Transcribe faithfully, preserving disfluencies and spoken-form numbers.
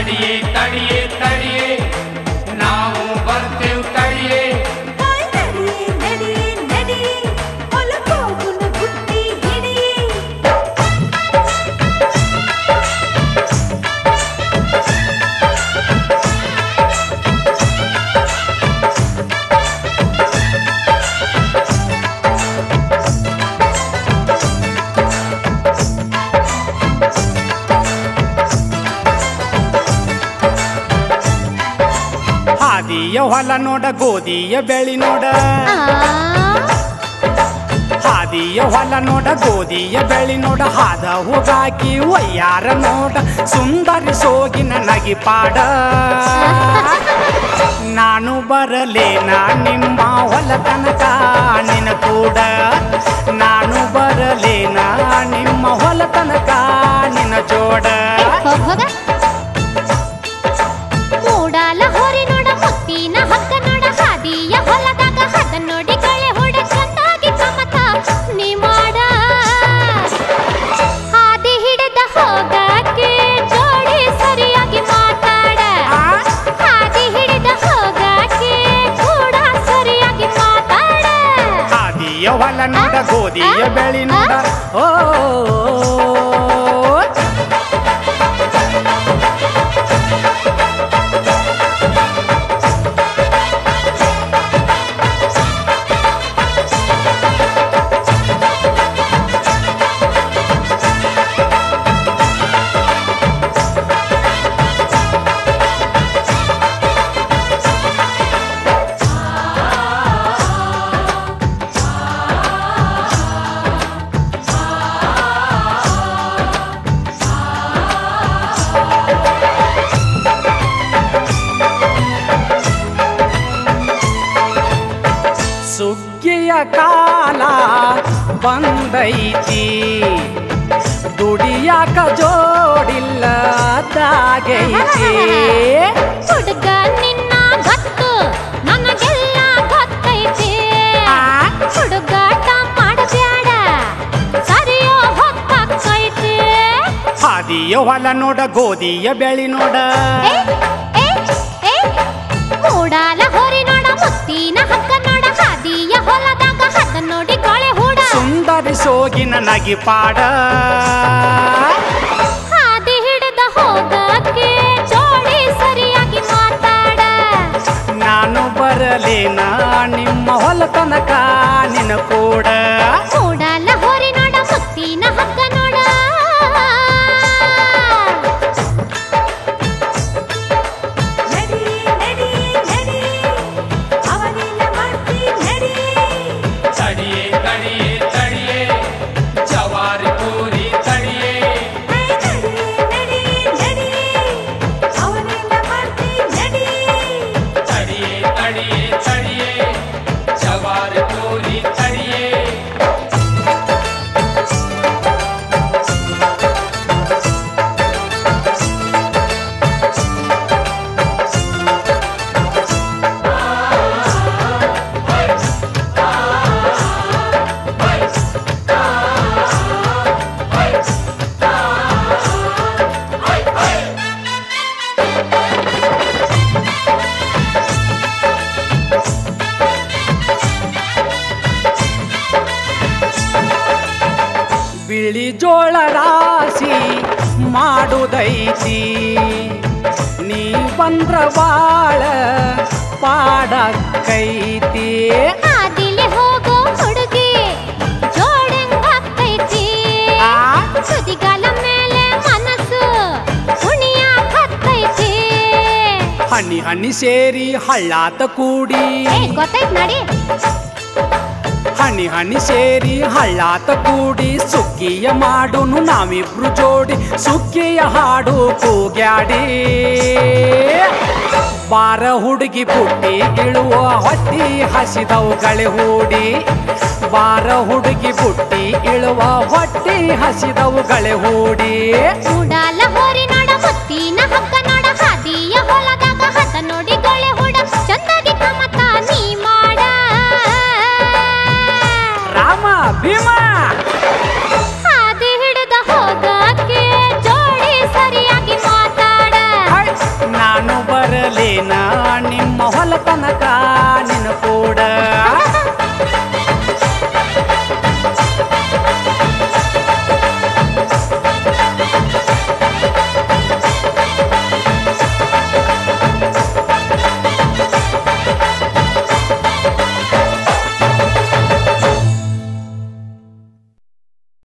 ತಡಿಯೇ ತಡಿಯೇ ತಡಿಯೇ ನಾವು ಬರ್ತೇವ್ ತಡಿಯೇ ಹಾದಿಯ ಹೊಲ ನೋಡ ಗೋಧಿಯ ಬೆಳಿ ನೋಡ ಹಾದಿಯ ಹೊಲ ನೋಡ ಗೋಧಿಯ ಬೆಳಿ ನೋಡ ಹಾದ ಹೋಗಾಕಿ ಒಯ್ಯಾರ ನೋಡ ಸುಂದರಿ ಸೋಗಿನ ನಗಿಪಾಡ ನಾನು ಬರಲೇನ ನಿಮ್ಮ ಹೊಲ ತನಕ ನಿನ ಕೂಡ ನಾನು ಬರಲೇನ ನಿಮ್ಮ ಹೊಲ ತನಕ ನಿನ ಜೋಡ ಮೂಡಾಲ ಹೊರಿ ನೋಡ ಮುತ್ತಿನ ಹಕ್ಕ ನೋಡ ಹಾದಿಯ ಹೊಲದಾಗ ಹದ ನೋಡಿ ಕಳೆ ಹೊಡ ಚಂದಾಗಿ ಕಮತ ನೀ ಮಾಡ ಹಾದಿ ಹಿಡಿದ ಹೋಗಕ್ಕೆ ಜೋಡಿ ಸರಿಯಾಗಿ ಮಾತಾಡ ಹಾದಿ ಹಿಡಿದ ಹೋಗಕ್ಕೆ ಕೂಡ ಸರಿಯಾಗಿ ಮಾತಾಡ ಹಾದಿಯ ಹೊಲ ನೋಡ ಗೋಧಿಯ ಬೆಳಿ ನೋಡ ಓ ಸುಗ್ಗಿಯ ಕಾಲ ಬಂದೈತಿ ದುಡಿಯಾಕ ಜೋಡಿಲ್ಲ ದಾಗೈತಿ ಹುಡುಗ ನಿನ್ನ ಗೊತ್ತು ನನಗೆಲ್ಲ ಗೊತ್ತೈತಿ ಹುಡುಗಾಟ ಮಾಡಬ್ಯಾಡ ಸರಿಯೋ ಹೊತ್ತೈತಿ ಹಾದಿಯ ಹೊಲ ನೋಡ ಗೋಧಿಯ ಬೆಳಿ ನೋಡ ಮೂಡಾಲ ಹೊರಿ ನೋಡ ಮುತ್ತಿನ ಹಕ್ಕ ನೋಡ ಹಾದಿಯ ಹೊಲದಾಗ ಹದ ನೋಡಿ ಕೊಳೆ ಹೂಡ ಸುಂದರಿ ಸೋಗಿನ ನಗಿಪಾಡ ಹಾದಿ ಹಿಡಿದ ಹೋಗಕ್ಕೆ ಜೋಡಿ ಸರಿಯಾಗಿ ಮಾತಾಡ ನಾನು ಬರಲೇನ ನಿಮ್ಮ ಹೊಲ ತನಕ ನಿನ ಕೂಡ ಮೂಡಾಲ ಹೊರಿ ನೋಡ ಮುತ್ತಿನ ಹಕ್ಕ ನೋಡ ತಡಿಯೇ ತಡಿಯೇ ತಡಿಯೇ ಜವಾರಿ ಪೂರಿ ತಡಿಯೇ ತಡಿಯೇ ತಡಿಯೇ ತಡಿಯೇ ಜವಾರಿ ಪೂರಿ ತಡಿಯೇ ಬಿಳಿ ಜೋಳ ರಾಶಿ ಮಾಡುದೈತಿ ನೀ ಬಂದ್ರ ಬಾಳ ಪಾಡಕ್ಕೈತಿ ಹಾದಿಲಿ ಹೋಗೋ ಹುಡುಗಿ ಜೋಡೆಂಗಾಕೈತಿ ಸುದಿಗಾಲ ಮೇಲೆ ಮನಸ್ಸು ಕುಣಿಯಾಕತ್ತೈತಿ ಹನಿ ಹನಿ ಸೇರಿ ಹಳ್ಳಾತ ಕೂಡಿ ಗೊತ್ತೈತ್ ನಡಿ ಹನಿ ಹನಿ ಸೇರಿ ಹಳ್ಳಾತ ಕೂಡಿ ಸುಗ್ಗಿಯ ಮಾಡುನು ನಾವಿಬ್ರು ಜೋಡಿ ಸುಗ್ಗಿಯ ಹಾಡು ಕೂಗ್ಯಾಡಿ ಬಾರ ಹುಡುಗಿ ಪುಟ್ಟಿ ಇಳುವ ಹೊಟ್ಟಿ ಹಸಿದವುಗಳೇ ಹೂಡಿ ಬಾರ ಹುಡುಗಿ ಪುಟ್ಟಿ ಇಳುವ ಹೊಟ್ಟಿ ಹಸಿದವುಗಳೇ ಹೂಡಿ ಮೂಡಾಲ ಹೊರಿ ನೋಡ ಮುತ್ತಿನ ಹಕ್ಕ ನೋಡ ಹಾದಿಯ ಹೊಲದಾಗ ಹದ ನೋಡಿ ಗಳೆ ಹುಡ ಚಂದಾಗಿ ಕಮತ ನೀ ಮಾಡ ರಾಮ ಭೀಮ ಹಾದಿ ಹಿಡಿದ ಹೋಗಕ್ಕೆ ಜೋಡಿ ಸರಿಯಾಗಿ ಮಾತಾಡ ಹೊಲತನಕ